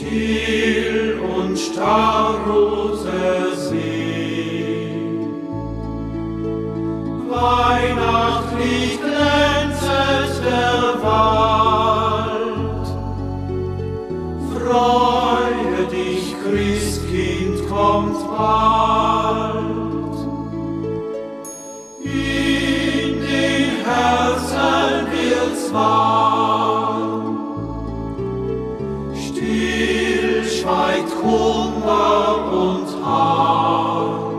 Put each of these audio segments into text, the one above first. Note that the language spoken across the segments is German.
still und starr ruhte sie. Weihnachtlich glänzet der Wald. Freue dich, Christkind kommt bald. In den Herzen wird's warm. Still schweigt Hunger und Harm.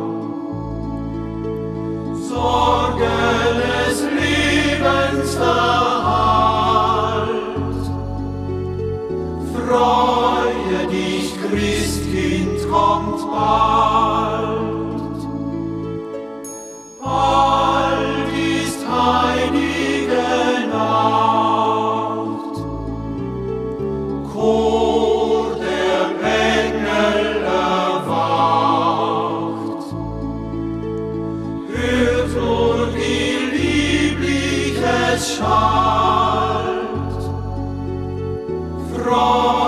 Sorge des Lebens Erhalt. Freue dich, Christkind kommt bald. Bald ist heilige Nacht. Chor der Engel erwacht. Hört nur, wie lieblich es schallt. Freut